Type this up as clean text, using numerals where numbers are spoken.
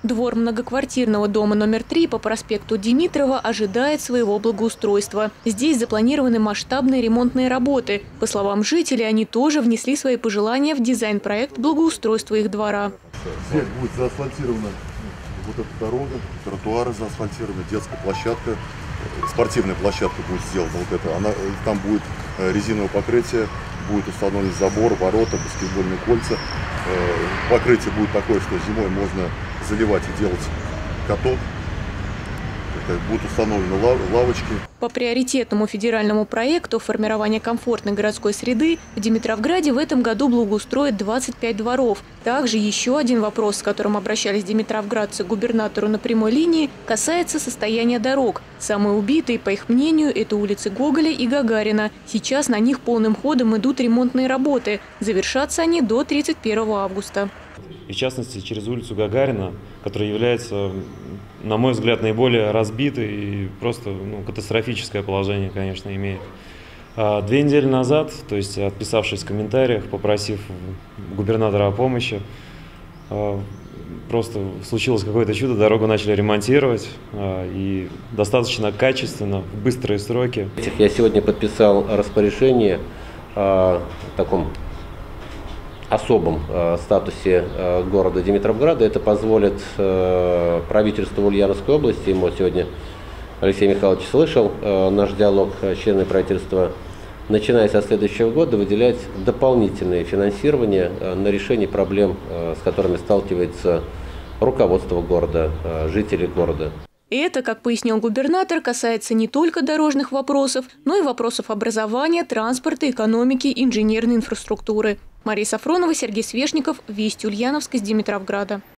Двор многоквартирного дома номер 3 по проспекту Димитрова ожидает своего благоустройства. Здесь запланированы масштабные ремонтные работы. По словам жителей, они тоже внесли свои пожелания в дизайн-проект благоустройства их двора. Здесь будет заасфальтирована вот эта дорога, тротуары заасфальтированы, детская площадка, спортивная площадка будет сделана. Вот это. Там будет резиновое покрытие, будет установлен забор, ворота, баскетбольные кольца. Покрытие будет такое, что зимой можно заливать и делать каток. Будут установлены лавочки. По приоритетному федеральному проекту формирования комфортной городской среды в Димитровграде в этом году благоустроят 25 дворов. Также еще один вопрос, с которым обращались димитровградцы к губернатору на прямой линии, касается состояния дорог. Самые убитые, по их мнению, это улицы Гоголя и Гагарина. Сейчас на них полным ходом идут ремонтные работы. Завершатся они до 31 августа. И в частности, через улицу Гагарина, которая является, на мой взгляд, наиболее разбитой и просто катастрофическое положение, конечно, имеет. 2 недели назад, то есть отписавшись в комментариях, попросив губернатора о помощи, просто случилось какое-то чудо, дорогу начали ремонтировать и достаточно качественно, в быстрые сроки. Я сегодня подписал распоряжение о таком особом статусе города Димитровграда. Это позволит правительству Ульяновской области, ему сегодня Алексей Михайлович слышал наш диалог с членами правительства, начиная со следующего года выделять дополнительное финансирование на решение проблем, с которыми сталкивается руководство города, жители города. Это, как пояснил губернатор, касается не только дорожных вопросов, но и вопросов образования, транспорта, экономики, инженерной инфраструктуры. Мария Сафронова, Сергей Свешников, Вести Ульяновск из Димитровграда.